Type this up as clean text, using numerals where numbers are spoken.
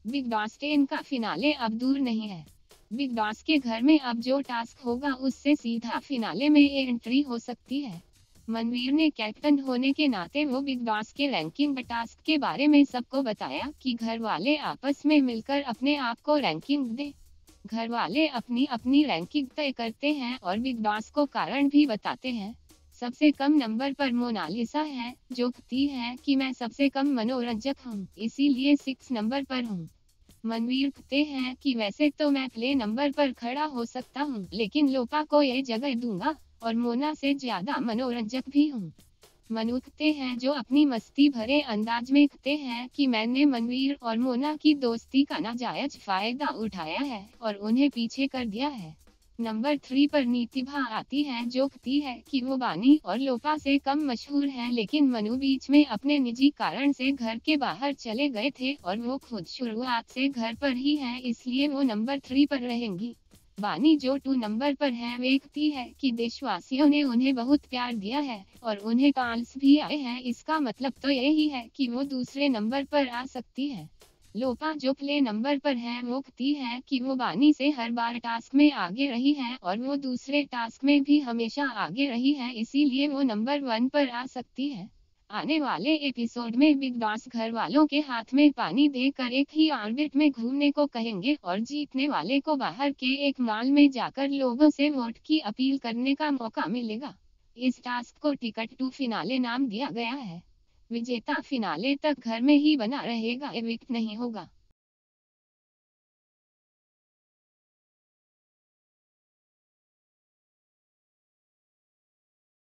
Big boss 10 का finale अब दूर नहीं है। बिग बॉस के घर में अब जो टास्क होगा उससे सीधा फिनाले में एंट्री हो सकती है। मनवीर ने कैप्टन होने के नाते वो बिग बॉस के रैंकिंग टास्क के बारे में सबको बताया कि घर वाले आपस में मिलकर अपने आप को रैंकिंग दे। घर वाले अपनी अपनी रैंकिंग तय करते हैं और बिग बॉस को कारण भी बताते हैं। सबसे कम नंबर पर मोनालिसा है, जो कहती है कि मैं सबसे कम मनोरंजक हूँ, इसीलिए 6 नंबर पर हूँ। मनवीर कहते हैं कि वैसे तो मैं प्ले नंबर पर खड़ा हो सकता हूँ, लेकिन लोपा को ये जगह दूंगा और मोना से ज्यादा मनोरंजक भी हूँ। मनु कहते हैं, जो अपनी मस्ती भरे अंदाज में कहते हैं कि मैंने मनवीर और मोना की दोस्ती का नाजायज फायदा उठाया है और उन्हें पीछे कर दिया है। नंबर 3 पर नीतिभा आती है, जो कहती है कि वो बानी और लोपा से कम मशहूर है, लेकिन मनु बीच में अपने निजी कारण से घर के बाहर चले गए थे और वो खुद शुरुआत से घर पर ही है, इसलिए वो नंबर 3 पर रहेंगी। बानी जो 2 नंबर पर है, वे कहती है कि देशवासियों ने उन्हें बहुत प्यार दिया है और उन्हें कॉल्स भी आए हैं, इसका मतलब तो यही है कि वो दूसरे नंबर पर आ सकती है। लोपा जो प्ले नंबर पर है, वो कहती है कि वो बानी से हर बार टास्क में आगे रही है और वो दूसरे टास्क में भी हमेशा आगे रही है, इसीलिए वो नंबर 1 पर आ सकती है। आने वाले एपिसोड में बिग बॉस घर वालों के हाथ में पानी देकर एक ही ऑर्बिट में घूमने को कहेंगे और जीतने वाले को बाहर के एक मॉल में जाकर लोगों से वोट की अपील करने का मौका मिलेगा। इस टास्क को टिकट टू फिनाले नाम दिया गया है। विजेता फिनाले तक घर में ही बना रहेगा, एविक्ट नहीं होगा।